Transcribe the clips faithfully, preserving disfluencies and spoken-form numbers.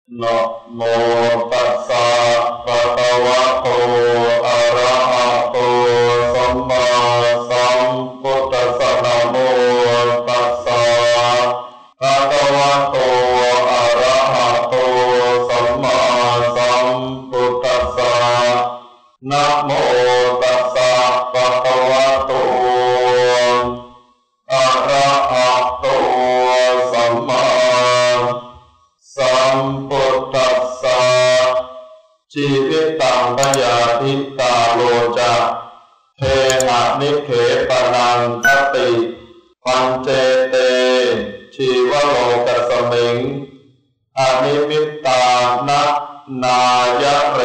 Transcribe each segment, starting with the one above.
นะโมตัสสะภะคะวะโตอะระหะโตสัมมาสัมพุทธัสสะนะโมตัสสะภะคะวะโตอะระหะโตสัมมาสัมพุทธัสสะนะโมตัสสะภะคะวะโตอะระหะโตสัมมาสัมพุทธัสสะชีวิตังพยาธิตาโลจะเทนะนิเขปนังคติปัญเจเตชีวโลกสมิงอนิมิตตานะนายเร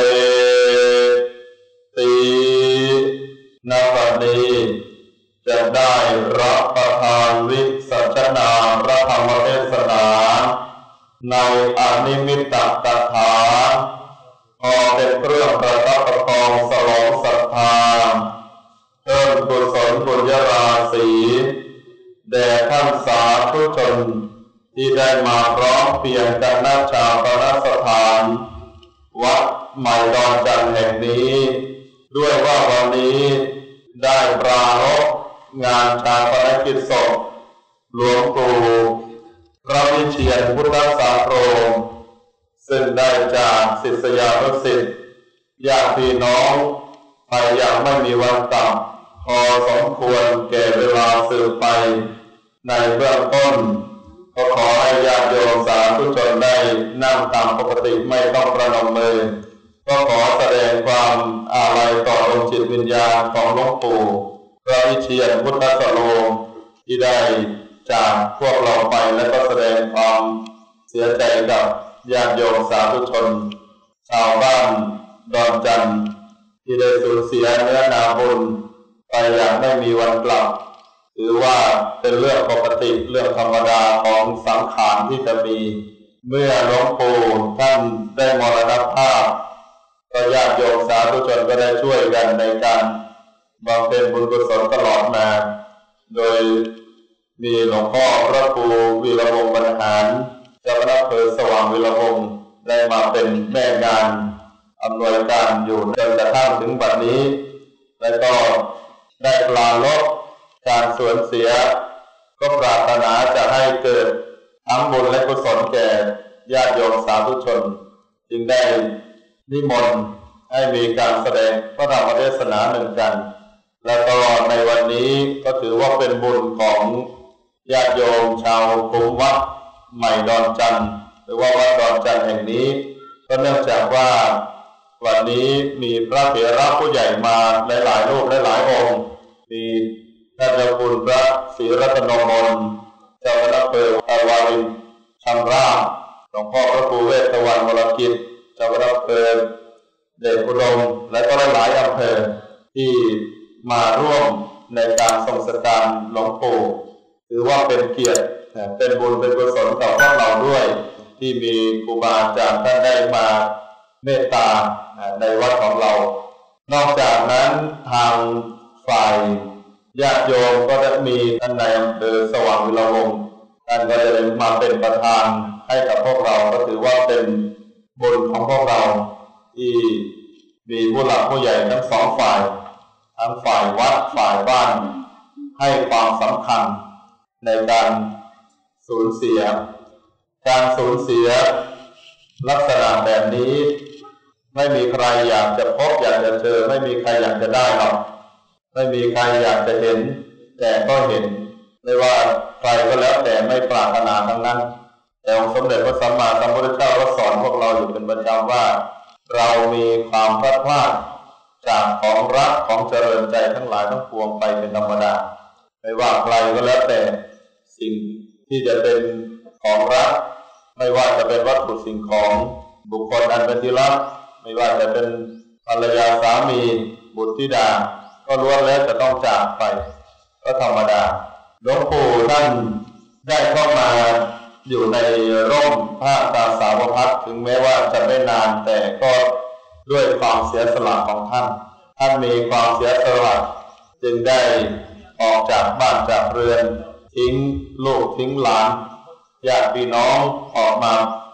ติณบัดนี้จะได้รับประทานวิสัชนาพระธรรมเทศนาในอนิมิตกถาพอเป็นเครื่องประทับประคองสลองศรัทธาเพิ่มกุศลบุญญาราศีแด่ท่านสาธุชนที่ได้มาพร้อมเพียงกันณชาปนสถานวัดใหม่ดอนจันทร์แห่งนี้ด้วยว่าวันนี้ได้ปรารภงานชาปนกิจศพหลวงปู่พระวิเชียรพุทธสาโรซึ่งได้จากศิษยานุศิษย์ญาติพี่น้องไปอย่างไม่มีวันกลับพอสมควรแก่เวลาสืบไปในเบื้องต้นก็ขอให้ญาติโยมสาธุชนได้นั่งตามปกติไม่ต้องประนมมือก็ขอแสดงความอาลัยต่อดวงจิตวิญญาณของหลวงปู่พระวิเชียรพุทธสโรที่ได้จากพวกเราไปและก็แสดงความเสียใจกับญาติโยมสาธุชนชาวบ้านดอนจันทร์ที่ได้สูญเสียเนื้อนาบุญไปอย่างไม่มีวันกลับถือว่าเป็นเรื่องปกติเรื่องธรรมดาของสังขารที่จะมีเมื่อหลวงปู่ท่านได้มรณภาพก็ญาติโยมสาธุชนก็ได้ช่วยกันในการบำเพ็ญบุญกุศลตลอดมาโดยมีหลวงพ่อพระครูวีระวงศ์บรรหารเจ้าคณะอำเภอสว่างวีระวงศ์ได้มาเป็นแม่งานอำนวยการอยู่จนกระทั่งถึงบัดนี้และก็ได้ปราลบการสูญเสียก็ปรารถนาจะให้เกิดทั้งบุญและกุศลแก่ญาติโยมสาธุชนจึงได้นิมนต์ให้มีการแสดงพระธรรมเทศนาหนึ่งกันและตลอดในวันนี้ก็ถือว่าเป็นบุญของญาติโยมชาวคุ้มวัดใหม่ดอนจันทร์หรือว่าวัดดอนจันทร์แห่งนี้ก็เนื่องจากว่าวันนี้มีพระเถระผู้ใหญ่มาหลายๆรูปหลายๆองค์มีท่านเจ้าคุณพระศรีรัตนมนต์เจ้าคณะอำเภอวารินชำราบหลวงพ่อพระครูเวทวันวรกิจเจ้าคณะอำเภอเดชอุดมและก็หลายๆอำเภอที่มาร่วมในการทรงสการหลวงปู่ถือว่าเป็นเกียรติเป็นบุญเป็นกุศลต่อพวกเราด้วยที่มีครูบาอาจารย์ท่านได้มาเมตตาในวัดของเรานอกจากนั้นทางฝ่ายญาติโยมก็จะมีท่านนายอำเภอสว่างวีระวงศ์ท่านก็จะมาเป็นประธานให้กับพวกเราก็ถือว่าเป็นบุญของพวกเราที่มีผู้หลักผู้ใหญ่ทั้งสองฝ่ายทั้งฝ่ายวัดฝ่ายบ้านให้ความสำคัญในการสูญเสียการสูญเสียลักษณะแบบนี้ไม่มีใครอยากจะพบอยากจะเจอไม่มีใครอยากจะได้หรอกไม่มีใครอยากจะเห็นแต่ก็เห็นไม่ว่าใครก็แล้วแต่ไม่ปรารถนาทั้งนั้นแต่องค์สมเด็จพระสัมมาสัมพุทธเจ้าก็สอนพวกเราอยู่เป็นประจำว่าเรามีความพลาดพลาดจากของรักของเจริญใจทั้งหลายทั้งปวงไปเป็นธรรมดาไม่ว่าใครก็แล้วแต่สิ่งที่จะเป็นของรักไม่ว่าจะเป็นวัตถุสิ่งของบุคคลอันเป็นที่รักไม่ว่าจะเป็นภรรยาสามีบุตรธิดาก็ล้วนแล้วจะต้องจากไปก็ธรรมดาหลวงปู่ท่านได้เข้ามาอยู่ในร่มผ้าตาสาวพัสถึงแม้ว่าจะไม่นานแต่ก็ด้วยความเสียสละของท่านท่านมีความเสียสละจึงได้ออกจากบ้านจากเรือนทิ้งลูกทิ้งหลานญาติพี่น้องออกมา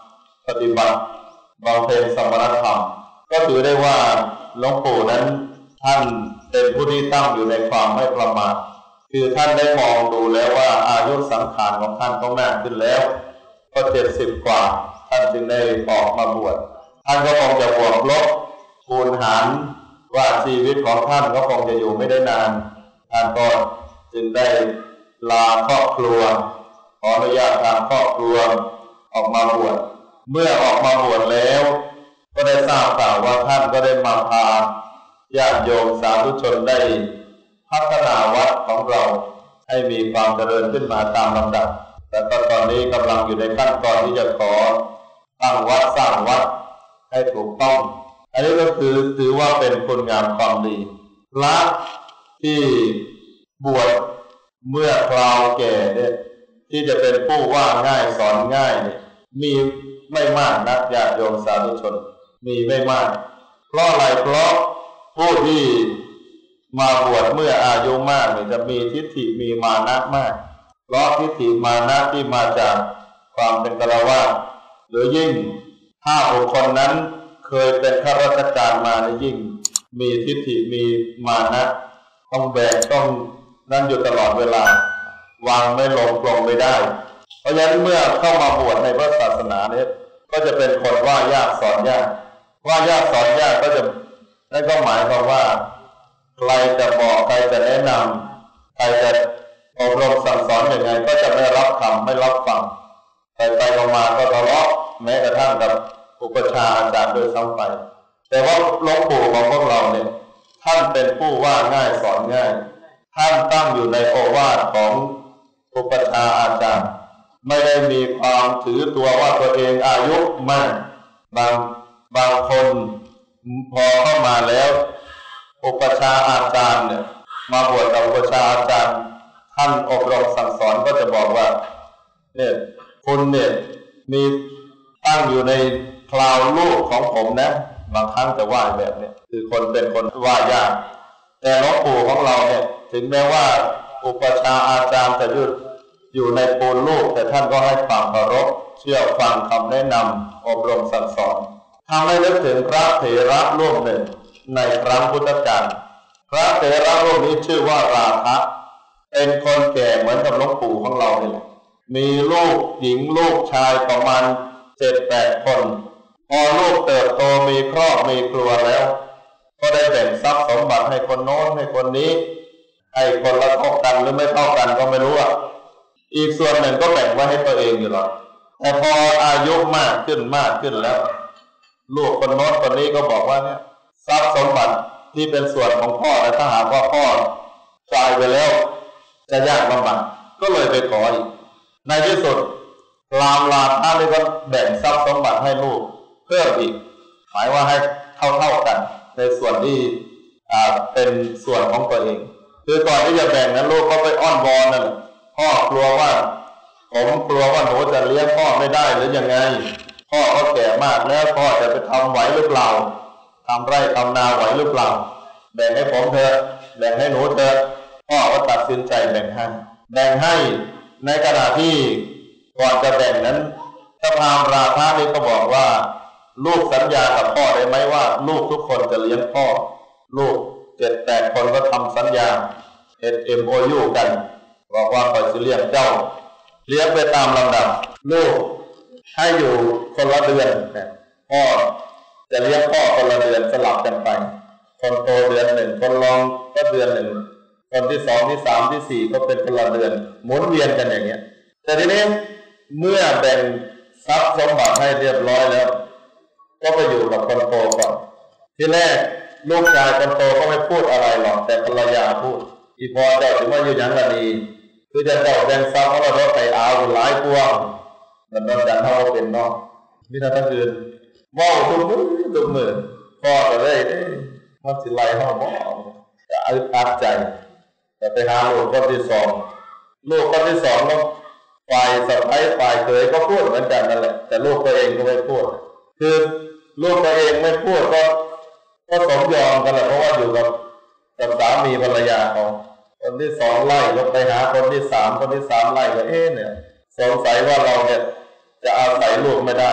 ปฏิบัติบำเพ็ญสมณธรรมก็ถือได้ว่าหลวงปู่นั้นท่านเป็นผู้ที่ตั้งอยู่ในความไม่ประมาทคือท่านได้มองดูแล้วว่าอายุสังขารของท่านก็มากขึ้นแล้วก็เจ็ดสิบกว่าท่านจึงได้ออกมาบวชท่านก็คงจะบวกลบคูณหารว่าชีวิตของท่านก็คงจะอยู่ไม่ได้นานท่านก็จึงได้ลาครอบครัวขออนุญาตทางครอบครัวออกมาบวชเมื่อออกมาบวชแล้วก็ได้ทราบข่าวว่าท่านก็ได้มาพาญาติโยมสาธุชนได้พัฒนาวัดของเราให้มีความเจริญขึ้นมาตามลำดับแต่ตอนนี้กำลังอยู่ในขั้นตอนที่จะขอตั้งวัดสร้างวัดให้ถูกต้องอันนี้ก็คือถือว่าเป็นคุณงามความดีพระที่บวชเมื่อคราวแก่เนี่ยที่จะเป็นผู้ว่าง่ายสอนง่ายเนี่ยมีไม่มากนักญาติโยมสาธุชนมีไม่มากเพราะอะไรเพราะผู้ที่มาบวชเมื่ออายุมากเนี่ยจะมีทิฏฐิมีมานะมากเพราะทิฏฐิมานะที่มาจากความเป็นฆราวาสหรือยิ่งถ้าบุคคลนั้นเคยเป็นข้าราชการมาในยิ่งมีทิฏฐิมีมานะต้องแบกต้องนั่นอยู่ตลอดเวลาวางไม่ลงปลงไม่ได้เพราะฉะนั้นเมื่อเข้ามาบวชในพระศาสนาเนี่ยก็จะเป็นคนว่ายากสอนยากว่ายากสอนยากก็จะนั่นก็หมายความว่าใครจะบอกใครจะแนะนำใครจะอบรมสั่งสอนอย่างไงก็จะไม่รับคำไม่รับฟังไปไปมาก็ทะเลาะแม้กระทั่งกับอุปชฌาย์อาจารย์โดยซ้ำไปแต่ว่าหลวงปู่ของพวกเราเนี่ยท่านเป็นผู้ว่าง่ายสอนง่ายท่านตั้งอยู่ในโอวาทของอุปชฌาย์อาจารย์ไม่ได้มีความถือตัวว่าตัวเองอายุมากบางบางคนพอเข้ามาแล้วอุปชฌาย์อาจารย์เนี่ยมาบวชกับอุปชฌาย์อาจารย์ท่านอบรมสั่งสอนก็จะบอกว่าเนี่ยคุณเนี่ยมีตั้งอยู่ในคราวลูกของผมนะบางครั้งจะว่าแบบนี้คือคนเป็นคนว่ายากแต่หลวงปู่ของเราเนี่ยถึงแม้ว่าอุปชฌาย์อาจารย์จะอยู่อยู่ในปูนลูกแต่ท่านก็ให้ความเคารพเชื่อฟังคำแนะนำอบรมสั่งสอนทำให้นึกถึงพระเถระรูปหนึ่งในครั้งพุทธกาลพระเถระรูปนี้ชื่อว่าราคะเป็นคนแก่เหมือนกับหลวงปู่ของเราเนี่ยมีลูกหญิงลูกชายประมาณเจ็ดแปดคนพอลูกเติบโตมีครอบมีครัวแล้วก็ได้แบ่งทรัพย์สมบัติให้คนโน้นให้คนนี้ให้คนละเท่ากันหรือไม่เท่ากันก็ไม่รู้อ่ะอีกส่วนหนึ่งก็แบ่งไว้ให้ตัวเองอยู่หรอกแต่พออายุมากขึ้นมากขึ้นแล้วลูกคนโน้นคนนี้ก็บอกว่าเนี่ยทรัพย์สมบัติที่เป็นส่วนของพ่อแต่ถ้าหากว่าพ่อตายไปแล้วจะยากลำบากก็เลยไปขออีกในที่สุดรามลาภะเลยก็แบ่งทรัพย์สมบัติให้ลูกเพิ่มอีกหมายว่าให้เท่าเท่ากันในส่วนที่อ่าเป็นส่วนของตัวเองคือก่อนที่จะแบ่งนั้นลูกก็ไปอ้อนวอนนั่นพ่อกลัวว่าผมกลัวว่าหนูจะเลี้ยงพ่อไม่ได้หรือยังไงพ่อก็แก่มากแล้วพ่อจะไปทำไหวหรือเปล่าทำไร่ทำนาไหวหรือเปล่าแบ่งให้ผมเถอะแบ่งให้หนูเถอะพ่อก็ตัดสินใจแบ่งให้แบ่งให้ในขณะที่ก่อนจะแบ่งนั้นพระพราหมณ์ราคะนี่ก็บอกว่าลูกสัญญากับพ่อได้ไหมว่าลูกทุกคนจะเลี้ยงพ่อลูกเจ็ดแปดคนก็ทำสัญญา เอ็ม โอ ยู กันบอกว่าคอยจะเลี้ยงเจ้าเลี้ยงไปตามลำดับลูกให้อยู่คนละเดือนพ่อจะเลี้ยงพ่อคนละเดือนสลับกันไปคนโตเดือนหนึ่งคนรองก็เดือนหนึ่งคนที่สองที่สามที่สี่ก็เป็นคนละเดือนหมุนเวียนกันอย่างเงี้ยแต่ทีนี้เมื่อแบ่งทรัพย์สมบัติให้เรียบร้อยแล้วก็ไปอยู่กับคนโตก่อนทีแรกลูกชายคนโตก็ไม่พูดอะไรหรอกแต่ภรรยาพูดอีพอเจ้าถือว่าอยู่ยังละดีคือจะเจ้าแบ่งทรัพย์ของเราไปเอาหลายพวงมันโดนจันทร์เท่าเป็นนอกมินาทั้งคืนว่าวทุกมือทุกมือพ่อจะได้มันสิไล่ห้องบ่จะอึดอัดใจแต่ไปหาลูกคนที่สองลูกคนที่สองก็ฝ่ายสะใภ้ฝ่ายเคยก็พูดเหมือนกันนั่นแหละแต่ลูกตัวเองก็ไม่พูดคือลูกตัวเองไม่พูดก็ก็สมยอมกันแหละเพราะว่าอยู่กับกับสามีภรรยาเขาคนที่สองไล่ลงไปหาคนที่สามคนที่สามไล่ก็เอ๊ะเนี่ยสงสัยว่าเราเนี่ยจะอาศัยลูกไม่ได้แล้ว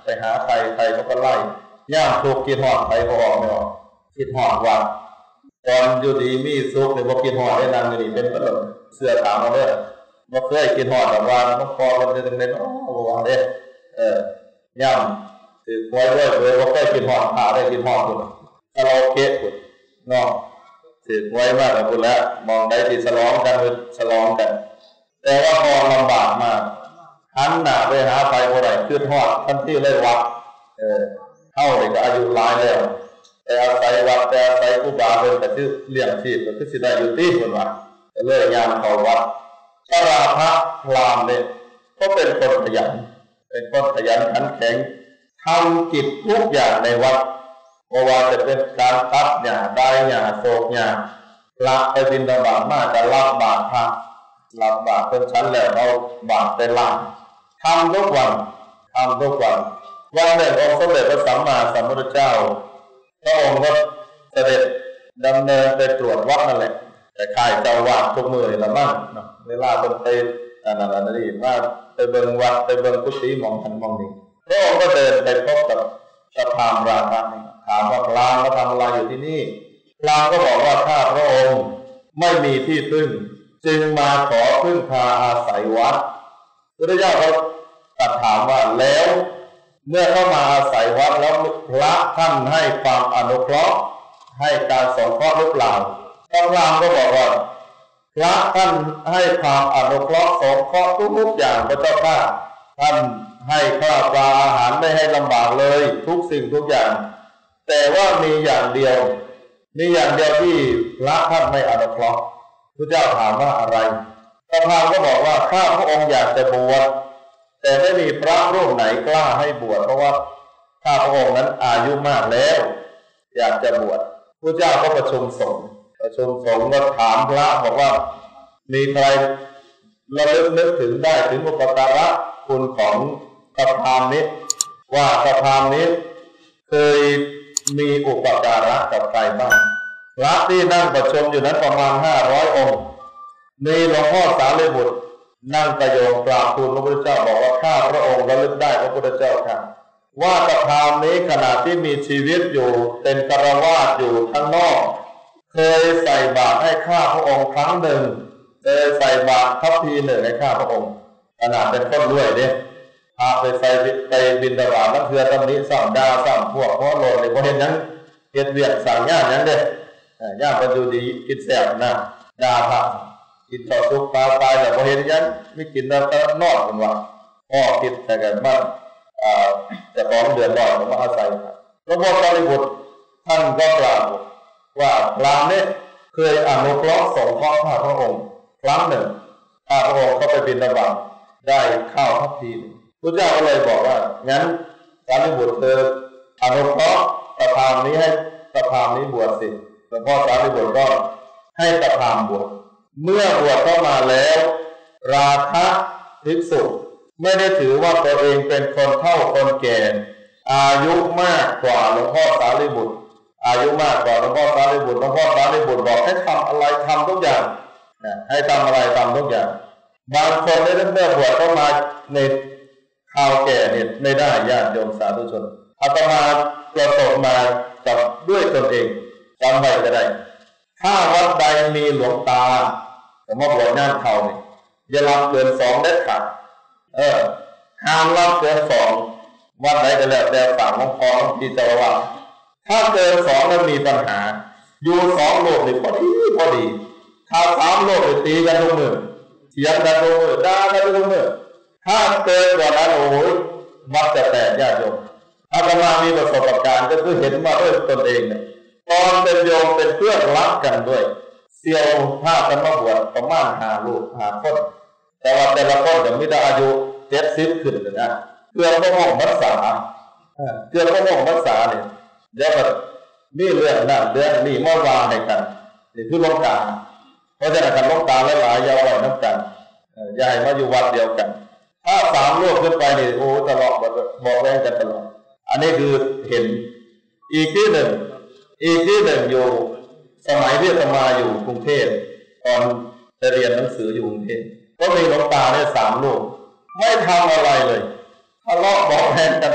ไปหาใครใครเขาก็ไล่ย่ามทุกข์กินหอดใครก็ออกไม่ออกกินหอดวัดตอนอยู่ดีมีสุขในบ่กินหอดได้นางอยู่นี่เป็นประโยชน์เสื้อถามมาเด้อบ่เคยกินหอดแต่ว่าต้องคอมันจะจังได๋เนาะบ่ว่าเด้เออย่ามถือไว้ด้วยเลยบ่เคยกินหอดพาได้กินหอดพุ่นคาราโอเกะพุ่นเนาะถือไว้มากกับพุ่นแล้วมองได้ที่ฉลองกันฉลองกันแต่ว่าพอลำบากมากหันหน้าไปหาไปบ่ได้ขึ้นฮอดทันทีเลยวัดเออเฮานี่ก็อายุหลายแล้วแต่อาศัยวัดแต่อาศัยครูบาเพิ่นก็คือเลี้ยงชีพก็คือสิได้อยู่ที่เพิ่นว่าก็เลยยามเข้าวัดพระราภะพราหมณ์เนี่ยก็เป็นคนขยันเป็นคนขยันขันแข็งทำกิจทุกอย่างในวัดบ่ว่าจะเป็นการตัดหญ้าได้หญ้าโศกหญ้าละไปบิณฑบาตมาก็รับบาตรพระรับบาตรเป็นชั้นแล้วเอาบาตรไปล้างทำทุกวันทำทุกวันวันหนึ่งองค์สมเด็จพระสัมมาสัมพุทธเจ้าพระองค์ก็เสด็จดำเนินไปตรวจวัดนั่นแหละแต่ข่ายเจ้าวาดทุกมือละมั่งเนาะเวลาเป็นไปอันนั้นอันนี้ว่าไปเบิ่งวัดไปเบิ่งกุฏิมองทันมองนี่พระองค์ก็เดินไปพบกับพระพราหมณ์ราชาถามว่าพราหมณ์เขาทำอะไรอยู่ที่นี่พราหมณ์ก็บอกว่าข้าพระองค์ไม่มีที่พึ่งจึงมาขอพึ่งพาอาศัยวัดพระเจ้าเขาตรัสถามว่าแล้วเมื่อเข้ามาอาศัยวัดแล้วพระท่านให้ความอนุเคราะห์ให้การสงเคราะห์หรือเปล่าพระพราหมณ์ก็บอกว่าพระท่านให้ความอนุเคราะห์สงเคราะห์ทุกๆอย่างพระเจ้าข้าท่านให้ข้าวปลาอาหารไม่ให้ลำบากเลยทุกสิ่งทุกอย่างแต่ว่ามีอย่างเดียวมีอย่างเดียวที่พระท่านไม่อนุเคราะห์พระเจ้าถามว่าอะไรพระพราหมณ์ก็บอกว่าข้าพระองค์อยากจะบวชแต่ไม่มีพระรูปไหนกล้าให้บวชเพราะว่าข้าพระองค์นั้นอายุมากแล้วอยากจะบวชพระเจ้าก็ประชุมสงฆ์ประชุมสงฆ์ก็ถามพระบอกว่ามีใครระลึกนึกถึงได้ถึงอุปการะคุณของพระพราหมณ์นี้ว่าพระพราหมณ์นี้เคยมีอุปการะกับใครบ้างพระที่นั่งประชุมอยู่นั้นประมาณห้าร้อยองค์มีหลวงพ่อสารีบุตรนั่งกระโยงกราบทูลพระพุทธเจ้าบอกว่าข้าพระองค์ระลึกได้พระพุทธเจ้าค่ะว่าพระพราหมณ์นี้ขณะที่มีชีวิตอยู่เป็นฆราวาสอยู่ข้างนอกเคยใส่บาตรให้ข้าพระองค์ครั้งหนึ่งเคยใส่บาตรทัพพีหนึ่งให้ข้าพระองค์ขนาดเป็นคนรวยเนี่ยพาไปใส่ไปบิณฑบาตนั่นคือตำหนิสั่งดาสั่งพวกเพราะโลดเลยเพราะเห็นนั้นเฮ็ดเวียกสั่งญาตินั้นเด้ญาติก็อยู่ดีกินแสบนะดาพระกินต่อสุกปลาตายแต่พอเห็นยังไม่กินแล้วก็นอกกันว่าพ่อกินแต่กันมาแต่ของเดือดร้อนมาอาศัยพระพุทธเจ้าบุตรท่านก็กล่าวว่าพราหมณ์นี้เคยอนุเคราะห์สงเคราะห์ข้าพระองค์ครั้งหนึ่งข้าพระองค์ก็ไปบิณฑบาตได้ข้าวทัพพีพระเจ้าก็เลยบอกว่างั้นสารีบุตรเธออนุเคราะห์พระพราหมณ์นี้ให้พระพราหมณ์นี้บวชสิหลวงพ่อสารีบุตรก็ให้พระพราหมณ์บวชเมื่อบวชเข้ามาแล้วราคะภิกษุไม่ได้ถือว่าตัวเองเป็นคนเฒ่าคนแก่อายุมากกว่าหลวงพ่อสารีบุตรอายุมากกว่าหลวงพ่อสารีบุตรหลวงพ่อสารีบุตรบอกให้ทำอะไรทำทุกอย่างให้ทำอะไรทำทุกอย่างบางคนได้เมื่อบวชเข้ามาในข่าวแก่เนี่ยไม่ได้ญาติโยมสาธุชนอาตมาประสบมากับด้วยตนเองจำไว้ก็ได้ถ้าวัดใดมีหลวงตาแต่มาบวชงานเขาเนี่ยอย่ารับเกินสองเด็ดขาดเออห้ามรับเกินสองวัดไหนก็แล้วแต่ฝั่งของพอที่จะระวังถ้าเกินสองแล้วมีปัญหาอยู่สองโลกนี่พอดีพอดีถ้าสามโลกนี่ตีกันทุกมือเถียงกันทุกมือด่ากันทุกมือถ้าเกินกว่านั้นโอ้ยมักจะแตกญาติโยมอาตมามีประสบการณ์ก็คือเห็นมาด้วยตนเองเนี่ยตอนเป็นโยมเป็นเพื่อนรักกันด้วยเสี่ยวพากันมาบวชประมาณหาลูกหาคนแต่ว่าแต่ละคนยังไม่ได้อายุเจ็ดสิบขึ้นเลยนะเพื่อนพระองค์รักษาเพื่อนพระองค์รักษาเนี่ยเดี๋ยวแบบมีเรื่องนั่นเรื่องนี่มาวางให้กันนี่คือลงตาเพราะฉะนั้นการลงตาหลายๆยาวไว้น้ำกันยายมาอยู่วัดเดียวกันถ้าสามลูกขึ้นไปนี่โอ้ตลอดบอกแรงกันตลอดอันนี้คือเห็นอีกที่หนึ่งอีกที่หนึ่งอยู่สมัยที่อาตมาอยู่กรุงเทพตอนจะเรียนหนังสืออยู่กรุงเทพก็มีหลวงตาได้สามลูกไม่ทำอะไรเลยทะเลาะบอกแทนกันทุก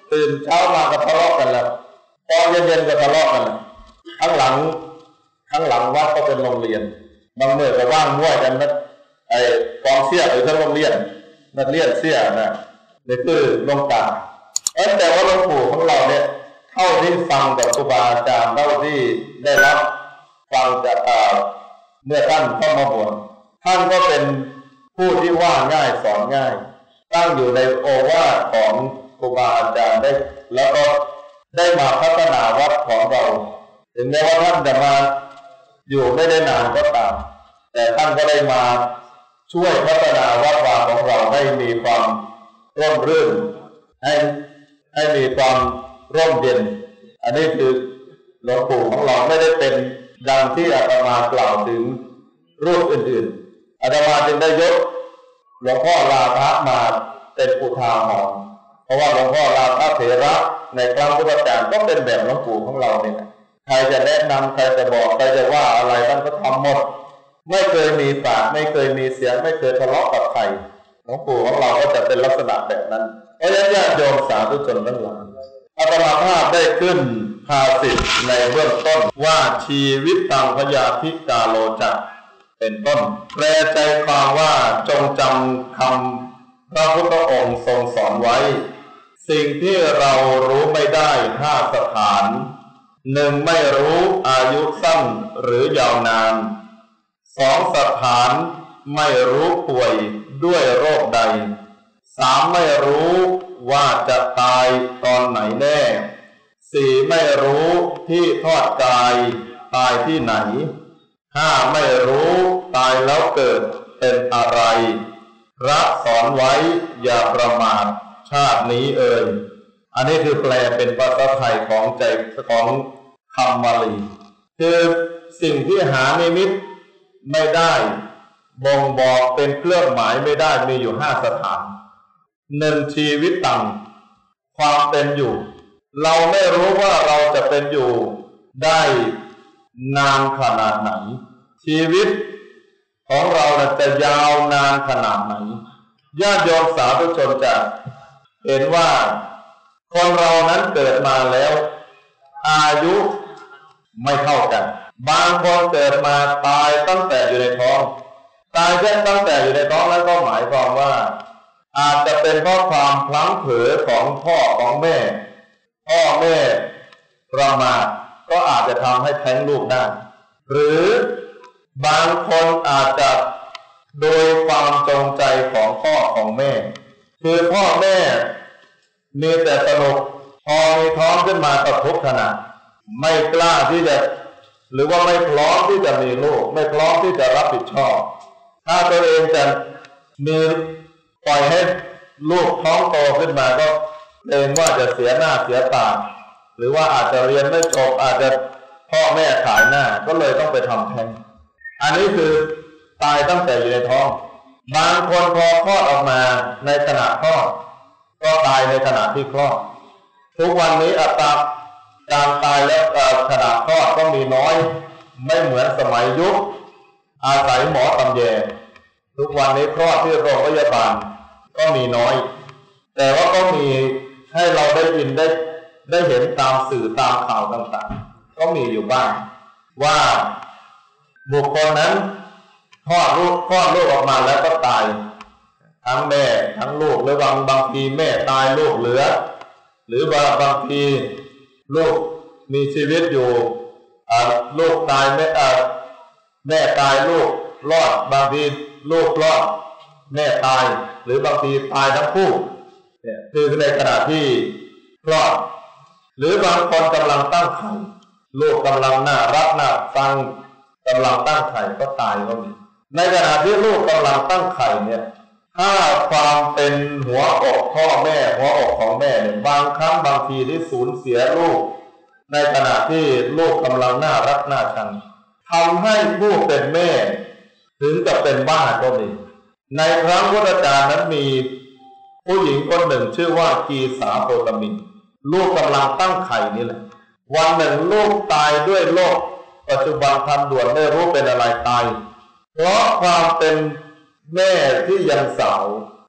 ตื่นเช้ามาก็ทะเลาะกันแล้วตอนเย็นๆก็ทะเลาะกันข้างหลังข้างหลังวัดก็เป็นโรงเรียนบางเมื่อก็ว่างมั่วกันนะไอ้กองเสี้ยหรือทั้งโรงเรียนนักเรียนเสี้ยนะนี่คือลงตาเออแต่ว่าหลวงปู่ของเราเนี่ยเท่าที่ฟังกับครูบาอาจารย์เท่าที่ได้รับฟังจากเมื่อท่านเข้ามาบวชท่านก็เป็นผู้ที่ว่าง่ายสอนง่ายตั้งอยู่ในโอวาทของครูบาอาจารย์ได้แล้วก็ได้มาพัฒนาวัดของเราถึงแม้ว่าท่านจะมาอยู่ไม่ได้นานก็ตามแต่ท่านก็ได้มาช่วยพัฒนาวัดวาของเราให้มีความร่มรื่นให้ให้มีความร่มเย็นอันนี้คือหลวงปู่ของเราไม่ได้เป็นดังที่อาตมากล่าวถึงรูปอื่นๆอาตมาจึงได้ยกหลวงพ่อลาภะมาเป็นอุทาหรณ์เพราะว่าหลวงพ่อลาภะเถระในครั้งพุทธกาลก็เป็นแบบหลวงปู่ของเราเนี่ยใครจะแนะนำใครจะบอกใครจะว่าอะไรท่านก็ทำหมดไม่เคยมีปากไม่เคยมีเสียงไม่เคยทะเลาะกับใครหลวงปู่ของเราก็จะเป็นลักษณะแบบนั้นเพราะฉะนั้นญาติโยมสาธุชนทั้งหลายอาตมาภาพได้ขึ้นภาษิตในเบื้องต้นว่าชีวิตตังพยาธิกาโลจักเป็นต้นแปลใจความว่าจงจำคำพระพุทธองค์ทรงสอนไว้สิ่งที่เรารู้ไม่ได้ห้าสถานหนึ่งไม่รู้อายุสั้นหรือยาวนานสองสถานไม่รู้ป่วยด้วยโรคใดสามไม่รู้ว่าจะตายตอนไหนแน่สี่ไม่รู้ที่ทอดกายตายที่ไหนห้าไม่รู้ตายแล้วเกิดเป็นอะไรพระสอนไว้อย่าประมาทชาตินี้เอ่ยอันนี้คือแปลเป็นภาษาไทยของใจของคำบาลีคือสิ่งที่หานิมิตไม่ได้บ่งบอกเป็นเครื่องหมายไม่ได้มีอยู่ห้าสถานหนึ่งชีวิตตังความเป็นอยู่เราไม่รู้ว่าเราจะเป็นอยู่ได้นานขนาดไหนชีวิตของเราจะยาวนานขนาดไหนญาติโยมสาธุชนจะเห็นว่าคนเรานั้นเกิดมาแล้วอายุไม่เท่ากันบางคนเกิดมาตายตั้งแต่อยู่ในท้องตายแค่ตั้งแต่อยู่ในท้องแล้วก็หมายความว่าอาจจะเป็นเพราะความพลั้งเผลอของพ่อของแม่พ่อแม่ประมาทก็อาจจะทำให้แท้งลูกได้หรือบางคนอาจจะโดยความจงใจของพ่อของแม่คือพ่อแม่มีแต่สนุกพอมีท้องขึ้นมาก็ทุกข์ขนาดไม่กล้าที่จะหรือว่าไม่พร้อมที่จะมีลูกไม่พร้อมที่จะรับผิดชอบถ้าตัวเองจะมีปล่อยให้ลูกท้องโตขึ้นมาก็เกรงว่าจะเสียหน้าเสียตาหรือว่าอาจจะเรียนไม่จบอาจจะพ่อแม่ขายหน้าก็เลยต้องไปทำแท้งอันนี้คือตายตั้งแต่อยู่ในท้องบางคนพอคลอดออกมาในขณะคลอดก็ตายในขณะที่คลอดทุกวันนี้อัตราการตายและขณะคลอดก็มีน้อยไม่เหมือนสมัยยุคอาศัยหมอตำแยทุกวันนี้คลอดที่โรงพยาบาลก็มีน้อยแต่ว่าก็มีให้เราได้ยินได้ได้เห็นตามสื่อตามข่าวต่างๆก็มีอยู่บ้างว่าบุคคลนั้นคลอดลูกคลอดลูกออกมาแล้วก็ตายทั้งแม่ทั้งลูกหรือบางบางทีแม่ตายลูกเหลือหรือบางบางทีลูกมีชีวิตอยู่ลูกตายแม่แม่ตายลูกรอดบางทีลูกรอดแม่ตายหรือบางทีตายทั้งคู่เนี่ยคือในขณะที่คลอดหรือบางคนกำลังตั้งไข่ลูกกำลังน่ารักน่าฟังกำลังตั้งไข่ก็ตายก็มีในขณะที่ลูกกำลังตั้งไข่เนี่ยถ้าความเป็นหัวอกพ่อแม่หัวอกของแม่เนี่ยบางครั้งบางทีที่สูญเสียลูกในขณะที่ลูกกำลังน่ารักน่าชังทำให้ผู้เป็นแม่ถึงกับเป็นบ้าก็มีในครั้งพุทธกาลนั้นมีผู้หญิงคนหนึ่งชื่อว่ากีสาโพตมินลูกกำลังตั้งไข่นี่แหละวันหนึ่งลูกตายด้วยโรคปัจจุบันทันด่วนไม่รู้เป็นอะไรตายเพราะความเป็นแม่ที่ยังสาว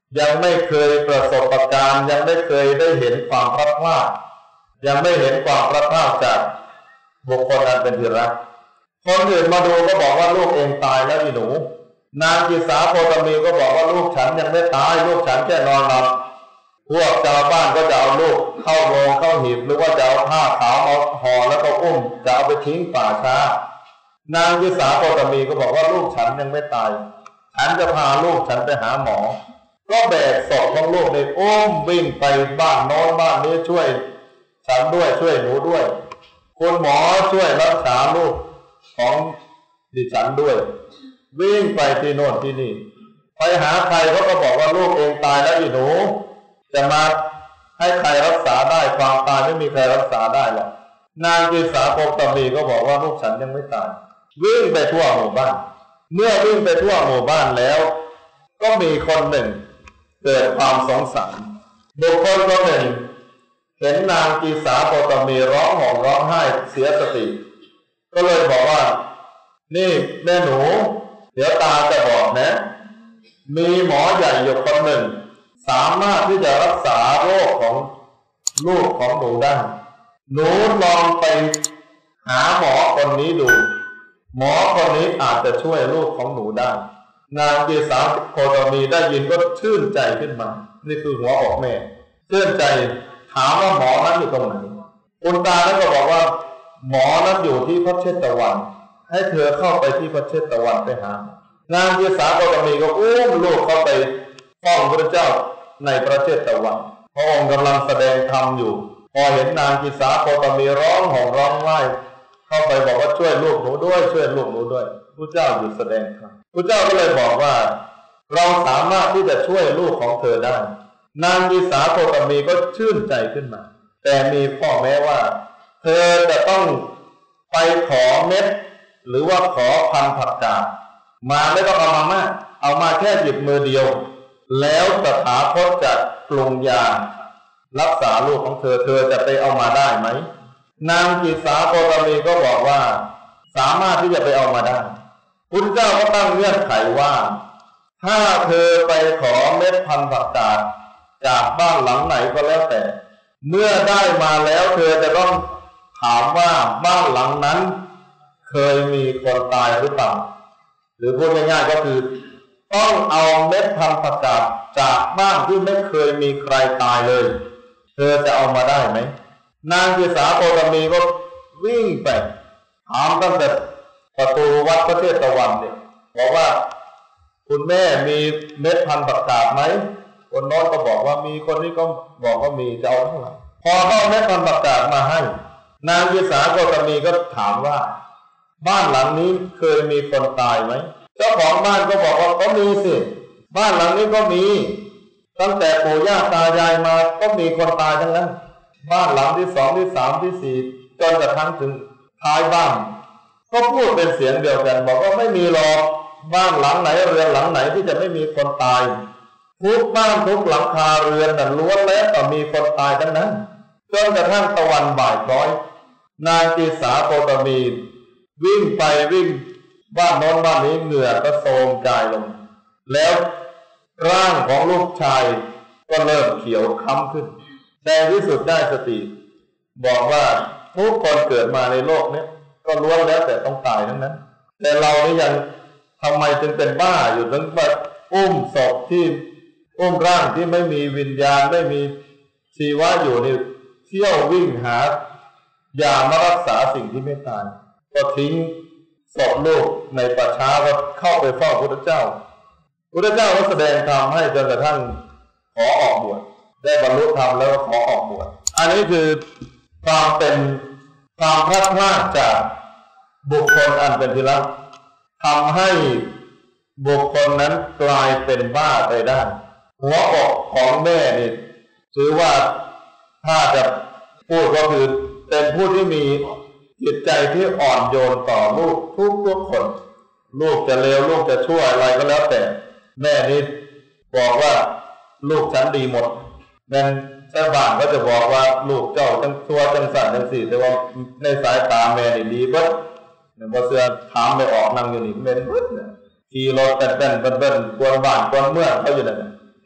ยังไม่เคยประสบการณ์ยังไม่เคยได้เห็นความพลัดพรากยังไม่เห็นความพลัดพรากจากบุคคลอันเป็นที่รักคนอื่นมาดูก็บอกว่าลูกเองตายแล้วอีหนูนางกิสาโคตมีก็บอกว่าลูกฉันยังไม่ตายลูกฉันแค่นอนหลับพวกชาวบ้านก็จะเอาลูกเข้าโรงเข้าหีบหรือว่าจะเอาผ้าขาวมาห่อแล้วก็อุ้มจะเอาไปทิ้งป่าช้านางกิสาโคตมีก็บอกว่าลูกฉันยังไม่ตายฉันจะพาลูกฉันไปหาหมอก็แบกศพของลูกในอุ้มวิ่งไปบ้านโน้นบ้านนี้ช่วยฉันด้วยช่วยหนูด้วยคุณหมอช่วยรักษาลูกของดิฉันด้วยวิ่งไปที่โน่นที่นี่ไปหาใครเขาก็บอกว่าลูกเองตายแล้วอีหนูจะมาให้ใครรักษาได้ความตายไม่มีใครรักษาได้หรอกนางกิสาโคตมีก็บอกว่าลูกฉันยังไม่ตายวิ่งไปทั่วหมู่บ้านเมื่อวิ่งไปทั่วหมู่บ้านแล้วก็มีคนหนึ่งเกิดความสงสารบุคคลคนหนึ่งเห็นนางกิสาโคตมีร้องห่มร้องไห้เสียสติก็เลยบอกว่านี่แม่หนูเดี๋ยวตาจะบอกนะมีหมอใหญ่อยู่คนหนึ่งสามารถที่จะรักษาโรคของลูกของหนูได้หนูลองไปหาหมอคนนี้ดูหมอคนนี้อาจจะช่วยลูกของหนูได้นางกิสาโคตมีได้ยินก็ชื่นใจขึ้นมานี่คือหัวอกแม่ชื่นใจถามว่าหมอนั้นอยู่ตรงไหนคุณตานั้นก็บอกว่าหมอนั้นอยู่ที่พระเชตวันให้เธอเข้าไปที่พระเชตวันไปหานางกิสาโคตมีก็อุ้มลูกเข้าไปเฝ้าพระเจ้าในพระเชตวันพระองค์กำลังแสดงธรรมอยู่พอเห็นนางกิสาโคตมีร้องห่มร้องไห้เข้าไปบอกว่าช่วยลูกหนูด้วยช่วยลูกหนูด้วยพระเจ้าอยู่แสดงธรรมพระเจ้าก็เลยบอกว่าเราสามารถที่จะช่วยลูกของเธอได้นางกิสาโคตมีก็ชื่นใจขึ้นมาแต่มีข้อแม้ว่าเธอจะต้องไปขอเม็ดหรือว่าขอพันธุ์ผักกาดมาไม่ต้องเอามามากเอามาแค่หยิบมือเดียวแล้วตถาคตจะปรุงยารักษาลูกของเธอเธอจะไปเอามาได้ไหมนางกิสาโคตมีก็บอกว่าสามารถที่จะไปเอามาได้พุทธเจ้าก็ตั้งเงื่อนไขว่าถ้าเธอไปขอเม็ดพันธุ์ผักกาดจากบ้านหลังไหนก็แล้วแต่เมื่อได้มาแล้วเธอจะต้องถามว่าบ้านหลังนั้นเคยมีคนตายหรือเปล่าหรือพูดง่ายๆก็คือต้องเอาเม็ดพันธุ์ผักกาดจากบ้านที่ไม่เคยมีใครตายเลยเธอจะเอามาได้ไหมนางกิสาโคตมีก็วิ่งไปถามตั้งแต่ประตูวัดพระเชตวันเนี่ยบอกว่าคุณแม่มีเม็ดพันธุ์ผักกาดไหมคนโน้นก็บอกว่ามีคนนี้ก็บอกว่ามีจะเอาเท่าไหร่พอเขาเม็ดพันธุ์ผักกาดมาให้นางกิสาโคตมีก็ถามว่าบ้านหลังนี้เคยมีคนตายไหมเจ้าของบ้านก็บอกว่าก็มีสิบ้านหลังนี้ก็มีตั้งแต่ปู่ย่าตายายมาก็มีคนตายทั้งนั้นบ้านหลังที่สองที่สามที่สี่จนกระทั่งถึงท้ายบ้านก็พูดเป็นเสียงเดียวกันบอกว่าไม่มีหรอกบ้านหลังไหนเรือนหลังไหนที่จะไม่มีคนตายทุกบ้านทุกหลังคาเรือนแต่ล้วนแล้วแต่มีคนตายทั้งนั้นจนกระทั่งตะวันบ่ายคล้อยนางกิสาโคตมีวิ่งไปวิ่งบ้านโน้นบ้านนี้เหงื่อก็โทรมกายลงแล้วร่างของลูกชายก็เริ่มเขียวค้ำขึ้นแต่ที่สุดได้สติบอกว่าทุกคนเกิดมาในโลกนี้ก็ล้วนแล้วแต่ต้องตายทั้งนั้นแต่เรานี่ยังทำไมจึงเป็นบ้าอยู่ถึงแบบอุ้มศพที่อุ้มร่างที่ไม่มีวิญญาณไม่มีชีวะอยู่นี่เที่ยววิ่งหายามารักษาสิ่งที่ไม่ตายก็ทิ้งศพลูกในป่าช้าก็เข้าไปเฝ้าพระพุทธเจ้าพระพุทธเจ้าก็แสดงธรรมให้จนกระทั่งขอออกบวชได้บรรลุธรรมแล้วก็ขอออกบวชอันนี้คือความเป็นความพลัดพรากจากบุคคลอันเป็นที่รักทำให้บุคคลนั้นกลายเป็นบ้าไปได้หัวอกของแม่นี่ถือว่าถ้าจะพูดก็คือเป็นผู้ที่มีจิตใจที่อ่อนโยนต่อลูกทุกทุกคนลูกจะเลวลูกจะชั่วอะไรก็แล้วแต่แม่นี่บอกว่าลูกฉันดีหมดแม่ชาวบ้านก็จะบอกว่าลูกเจ้าจังชั่วจังสั่นจังสี่แต่ว่าในสายตาแม่นี่ดีเบิดเนี่ยพอเสือถามไม่ออกนั่งอยู่นี่แม่นเบิดขี่รถแต่เต้นเบิ้นๆกวนบ้านกวนเมืองเขาอยู่นั่น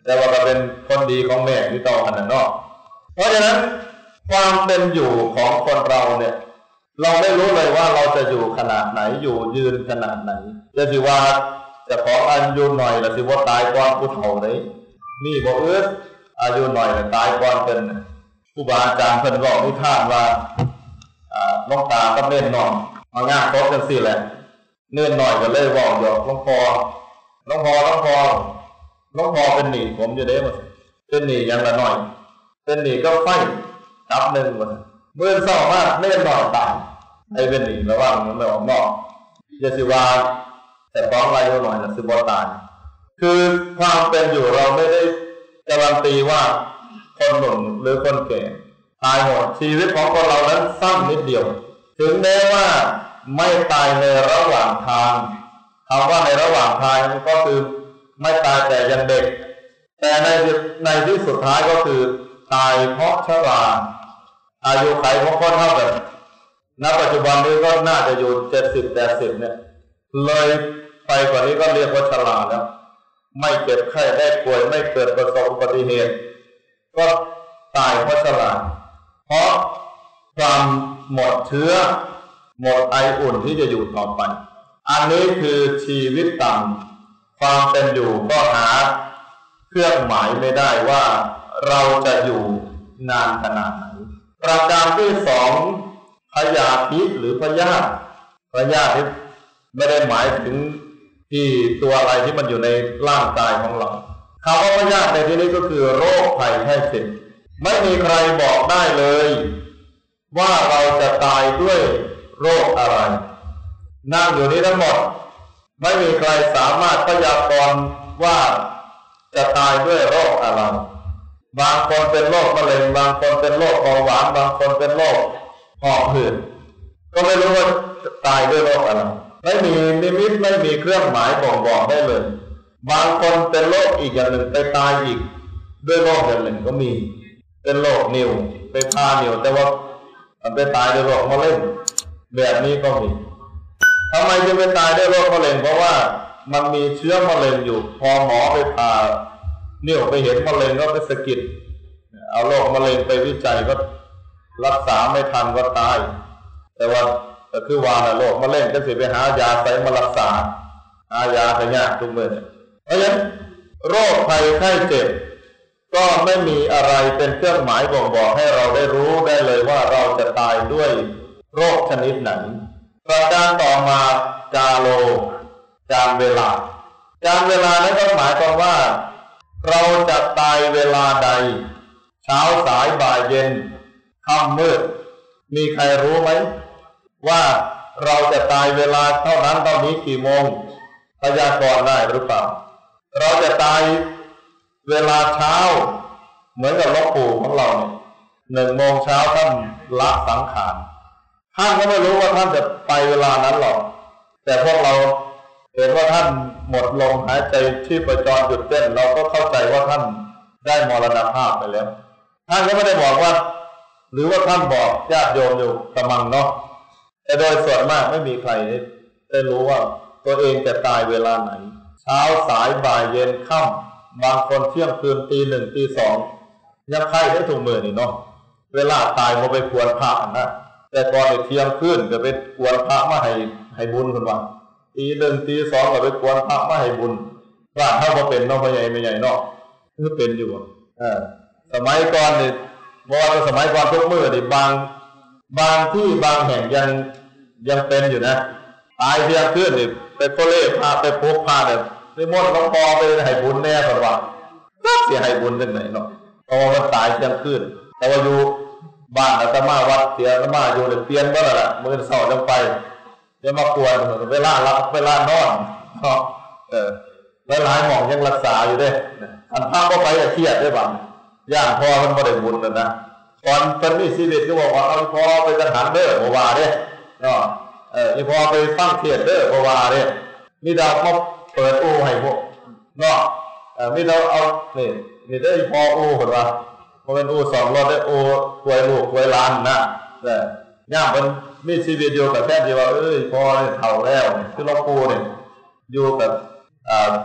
แต่ว่าก็เป็นคนดีของแม่ที่ต่อกันนะเนาะเพราะฉะนั้นความเป็นอยู่ของคนเราเนี่ยเราไม่รู้เลยว่าเราจะอยู่ขนาดไหนอยู่ยืนขนาดไหนจะสิว่าจะขออายุหน่อยแล้วสิว่าตายก่อนผู้เฒ่าเลยนี่บ่เอื้ออายุหน่อยแล้วตายก่อนเป็นครูบาอาจารย์เพิ่นบอกนิทานว่าอ่าหลวงตากับเน้นน้อยมางานครบจังซี่แหละเน้นน้อยก็เลยเว้าหยอกหลวงพ่อหลวงพ่อหลวงพ่อหลวงพ่อเป็นหนี้ผมอยู่เด้ว่าเป็นหนี้อย่างละหน่อยเป็นหนี้ก็ไฟนับหนึ่งว่าเมื่อเช้ามาเน้นน้อยตายให้เป็นหนี้ระวังมันไม่ออกนอกอย่าสิว่าแต่ฟ้องอายุหน่อยจะสิบ่ตายคือความเป็นอยู่เราไม่ได้การันตีว่าคนหนุ่มหรือคนแก่ตายหมดชีวิตของคนเรานั้นสั้นนิดเดียวถึงแม้ว่าไม่ตายในระหว่างทางคำว่าในระหว่างทางก็คือไม่ตายแต่ยังเด็กแต่ในในที่สุดท้ายก็คือตายเพราะชราอายุขัยของคนเท่ากันณปัจจุบันนี้ก็น่าจะอยู่เจ็ดสิบแปดสิบเนี่ยเลยไปกว่านี้ก็เรียกว่าชราแล้วไม่เจ็บไข้ได้ป่วยไม่เกิดประสบอุบัติเหตุก็ตายเพราะชราเพราะความหมดเชื้อหมดไออุ่นที่จะอยู่ต่อไปอันนี้คือชีวิตต่างความเป็นอยู่ก็หาเครื่องหมายไม่ได้ว่าเราจะอยู่นานขนาดไหนประการที่สองพยาธิหรือพยาธิพยาธิไม่ได้หมายถึงที่ตัวอะไรที่มันอยู่ในร่างกายของเราคำว่าพยาธิในที่นี้ก็คือโรคภัยไข้เจ็บไม่มีใครบอกได้เลยว่าเราจะตายด้วยโรคอะไรนั่งอยู่นี้ทั้งหมดไม่มีใครสามารถพยากรณ์ว่าจะตายด้วยโรคอะไรบางคนเป็นโรคมะเร็งบางคนเป็นโรคเบาหวานบางคนเป็นโรคหอบหืดก็ไม่รู้ว่าจะตายด้วยโรคอะไรไม่มีนิมิตไม่มีเครื่องหมายบอกบอกได้เลยบางคนเป็นโรคอีกอย่างหนึ่งไปตายอีกด้วยโรคอย่างหนึ่งก็มีเป็นโรคนิ่วไปพานิ่วแต่ว่ามันไปตายด้วยโรคมะเร็งแบบนี้ก็มีทำไมจึงไปตายด้วยโรคมะเร็งเพราะว่ามันมีเชื้อมะเร็งอยู่พอหมอไปผ่านิ่วไปเห็นมะเร็งก็ไปสะกิดเอาโรคมะเร็งไปวิจัยก็รักษาไม่ทันก็ตายแต่ว่าก็คือว่าโรคมะเร็งก็สิไปหายาใส่มารักษาหายาขยะทุกเมื่อเพราะฉะนั้นโรคภัยไข้เจ็บก็ไม่มีอะไรเป็นเครื่องหมายบ่งบอกให้เราได้รู้ได้เลยว่าเราจะตายด้วยโรคชนิดไหนประการต่อมากาโลการเวลาการเวลานั้นก็หมายความว่าเราจะตายเวลาใดเช้าสายบ่ายเย็นค่ำมืดมีใครรู้ไหมว่าเราจะตายเวลาเท่านั้นเท่านี้กี่โมงพยากรณ์ได้หรือเปล่าเราจะตายเวลาเช้าเหมือนกับหลวงปู่ของเราเนี่ยหนึ่งโมงเช้าท่านละสังขารท่านก็ไม่รู้ว่าท่านจะไปเวลานั้นหรอกแต่พวกเราเห็นว่าท่านหมดลมหายใจชีพจรหยุดเต้นเราก็เข้าใจว่าท่านได้มรณภาพไปแล้วท่านก็ไม่ได้บอกว่าหรือว่าท่านบอกญาติโยมอยู่กำลังเนาะแต่โดยส่วนมากไม่มีใครได้รู้ว่าตัวเองจะตายเวลาไหนเช้าสายบ่ายเย็นค่ำบางคนเที่ยงคืนตีหนึ่งตีสองยังไข้ได้ถุงมือนี่เนาะเวลาตายมาไปควรพระนะแต่ก่อนเที่ยงคืนก็ไปควรพระมาให้ให้บุญคนว่าตีหนึ่งตีสองก็ไปควรพระมาให้บุญร่างเท่าก็เป็นเนาะพ่อใหญ่ไม่ใหญ่เนาะคือเป็นอยู่อ่าสมัยก่อนนี่บอกว่าสมัยก่อนทุกมื้อนี่บางบางที่บางแห่งยังยังเป็นอยู่นะตายเที่ยงคืนนี่ไปโคเล่พาไปพบพาเนี่ยนิมนต์หลวงพ่อไปให้บุญแน่ก่อนว่าเสียให้บุญจังไหนเนาะเพราะว่ามันตายเที่ยงคืนแต่ว่าอยู่บ้านอาตมาวัดเสียอาตมาอยู่ในเปลี่ยนบ่ล่ะมื้อเช้าจังไปจะมากวนเวลารับเวลานอนเนาะเออหลายๆหม่องยังรักษาอยู่เด้อันพาบ่ไปเครียดได้บัดย่างพอมันบ่ได้บุญนั่นนะก่อนเพิ่นมีชีวิตก็บอกว่าเอาพอไปทหารเด้อบ่ว่าเด้เนาะเอออีพอไปฟังเทศน์เด้อบ่ว่าเด้มีดาวมาเปิดอู่ให้พวกเนาะเออมีดาวเอานี่นี่ได้พออู่เพิ่นว่าบ่แม่นอู่สองรถได้อู่ป่วยลูกป่วยหลานนะแต่ย่ามเพิ่นมีชีวิตอยู่กับแท้ที่ว่าเอ้ยพอเฒ่าแล้วคือหลวงปู่นี่อยู่กับอ่า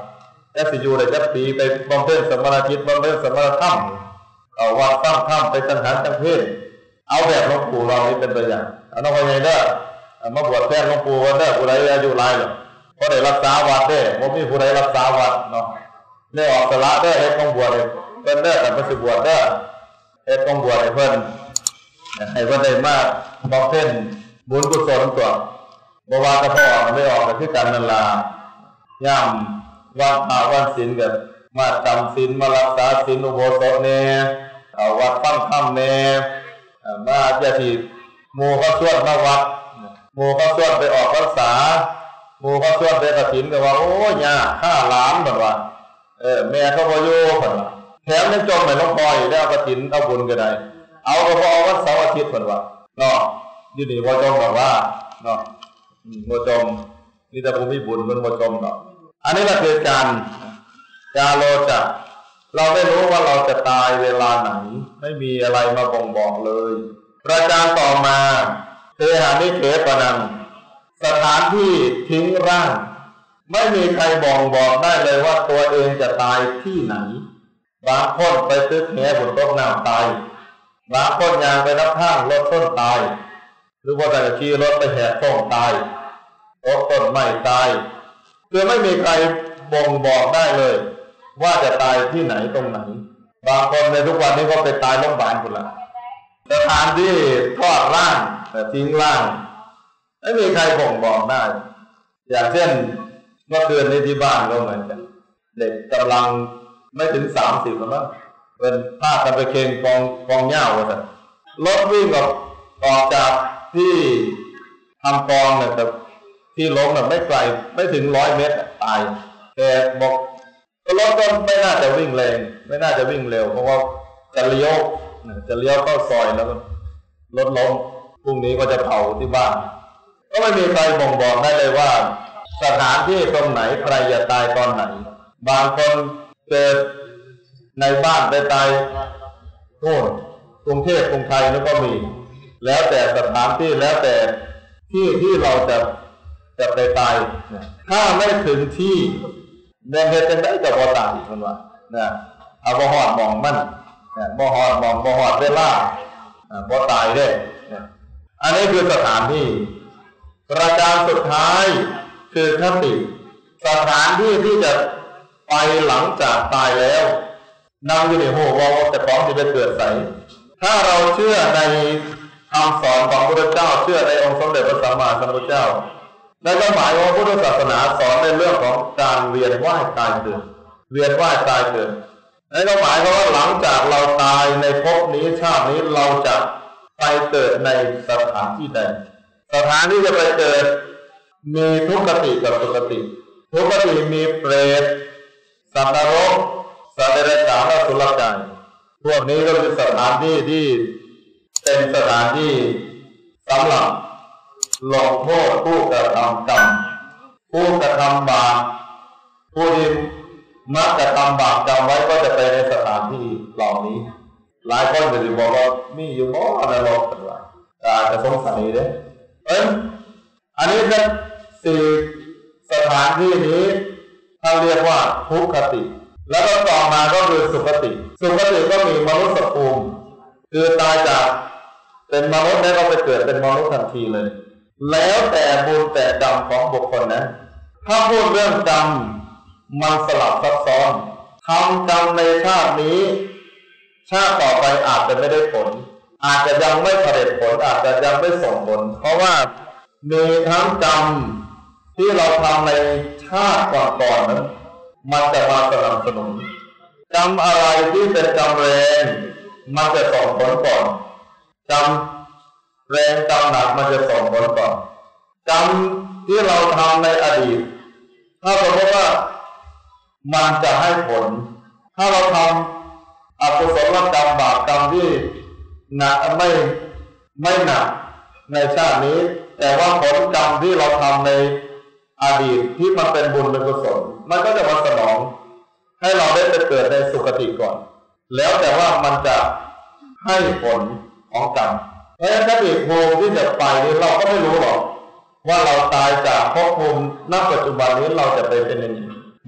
จะสิอยู่ได้จักปีไปบำเพ็ญสมณจิตบำเพ็ญสมณธรรมเอาวัดสร้างธรรมไปสังหารจังเพศเอาแบบหลวงปู่เรานี่เป็นตัวอย่างเอาน้องพ่อใหญ่เด้อมาบวชแทนหลวงปู่ว่าเด้อผู้ใดอายุหลายหรอกเพราะได้รักษาวัดเด้บ่มีผู้ใดรักษาวัดเนาะได้ออกสละเด้อเฮ็ดของบวชเพิ่นเด้อกันเพิ่นสิบวชเด้อเฮ็ดของบวชให้เพิ่นให้เพิ่นได้มาบำเพ็ญบุญกุศลตัวบ่ว่าจะพอออกไม่ออกก็คือกันนั่นล่ะย่ามวันพระวันศีลก็มาจำศีลมารักษาศีลอุโบสถแน่เอาวัดฟังธรรมแน่มาญาติหมู่เขาชวนมาวัดหมู่เขาชวนไปออกพรรษาหมู่เขาชวนไปกฐินก็ว่าโอ้ยยากฆ่าหลานเพิ่นว่าเออแม่เขาบ่อยู่เพิ่นว่าแถมยังจมให้หลวงพ่ออีกแล้วกฐินเอาบุญก็ได้เอาก็บ่เอาวันเสาร์อาทิตย์เพิ่นว่าเนาะอยู่นี่บ่จมบอกว่าเนาะบ่จมนี่แต่ผู้มีบุญมันบ่จมเนาะอันนี้ก็คือการกาโลจะเราไม่รู้ว่าเราจะตายเวลาไหนไม่มีอะไรมาบ่งบอกเลยประการต่อมาเทหานิเขปนังสถานที่ทิ้งร่างไม่มีใครบ่งบอกได้เลยว่าตัวเองจะตายที่ไหนบางคนไปตึกแหบนต้นน้ำตายบางคนยางไปรับข้างรถต้นตายหรือว่าแต่ขี่รถไปแหกโค้งตายรถต้นไม้ตายคือไม่มีใครบ่งบอกได้เลยว่าจะตายที่ไหนตรงไหนบางคนในทุกวันนี้ก็ไปตายโรงพยาบาลคนละสถานที่ทอดร่างแต่ทิ้งร่างไม่มีใครบ่งบอกได้อย่างเช่นเมื่อคืนนี้ที่บ้านก็เหมือนกันเด็กกำลังไม่ถึงสามสิบแล้วมั้งเป็นพากันไปเค็งกองกองเหย้าเลยรถวิ่งออกออกจากที่ทำกองเนี่ยแต่ที่ล้มเนี่ยไม่ไกลไม่ถึงร้อยเมตรตายแต่บอกรถก็ไม่น่าจะวิ่งแรงไม่น่าจะวิ่งเร็วเพราะว่าจะเลี้ยวจะเลี้ยวเข้าซอยแล้วก็รถล้มพรุ่งนี้ก็จะเผาที่บ้านก็ไม่มีใครบ่งบอกได้เลยว่าสถานที่ตรงไหนใครจะตายตอนไหนบางคนเกิดในบ้านไปตายโน่นกรุงเทพกรุงไทยนั่นก็มีแล้วแต่สถานที่แล้วแต่ที่ที่เราจะจะไปตายถ้าไม่ถึงที่เดินเหตุได้จะบ่ตายอีกคนว่านะเอาบ่ฮอดมองมันนะบ่ฮอดมองบ่ฮอดเวลาบ่ตายเด้นะอันนี้คือสถานที่ประการสุดท้ายคือคติสถานที่ที่จะไปหลังจากตายแล้วนำอยู่ในหัวว่าแต่ของที่จะเกิดใสถ้าเราเชื่อในคำสอนของพระพุทธเจ้าเชื่อในองค์สมเด็จพระสัมมาสัมพุทธเจ้านั่นก็หมายว่าพุทธศาสนาสอนในเรื่องของการเวียนว่ายตายเกิดเวียนว่ายตายเกิดนั่นก็หมายว่าหลังจากเราตายในภพนี้ชาตินี้เราจะไปเกิดในสถานที่ใดสถานที่จะไปเกิดมีทุกขติกับสุขติทุกขติมีเปรตสัตว์นรกสัตว์เดรัจฉานและสุรกายพวกนี้ก็เป็นสถานที่ที่เป็นสถานที่สำหรับลงโทษผู้กระทำกรรมผู้กระทำบาปผู้ที่มักจะทำบาปกรรมไว้ก็จะไปในสถานที่เหล่านี้หลายคนก็จะบอกว่ามีอยู่บ่นรกกันว่าอาจจะสงสัยเด้เอ้ยอันนี้เป็นสี่สถานที่นี้เขาเรียกว่าทุกขติแล้วก็ต่อมาก็คือสุขติสุขติก็มีมนุษย์ภูมิคือตายจากเป็นมนุษย์แล้วก็ไปเกิดเป็นมนุษย์ทันทีเลยแล้วแต่บุญแต่กรรมของบุคคลนะถ้าพูดเรื่องกรรมมันสลับซับซ้อนทำกรรมในชาตินี้ชาติต่อไปอาจจะไม่ได้ผลอาจจะยังไม่ผลิตผลอาจจะยังไม่ส่งผลเพราะว่ามีทั้งกรรมที่เราทำในชาติก่อนๆนั้นมันจะมาสนับสนุนกรรมอะไรที่เป็นกรรมแรงมันจะส่งผลก่อนกรรมแรงกรรมหนักมันจะส่งผลก่อนกรรมที่เราทำในอดีตถ้าสมมติว่ามันจะให้ผลถ้าเราทำอกุศลกรรมบาปกรรมที่หนักไม่ไม่หนักในชาตินี้แต่ว่าผลกรรมที่เราทำในอดีตที่มันเป็นบุญเป็นกุศลมันก็จะมาสนองให้เราได้ไปเกิดในสุคติก่อนแล้วแต่ว่ามันจะให้ผลของกรรมเพราะฉะนั้นถ้าอีกภูมิที่จะไปนี่เราก็ไม่รู้หรอกว่าเราตายจากภพภูมิณปัจจุบันนี้เราจะไปเป็นยังไง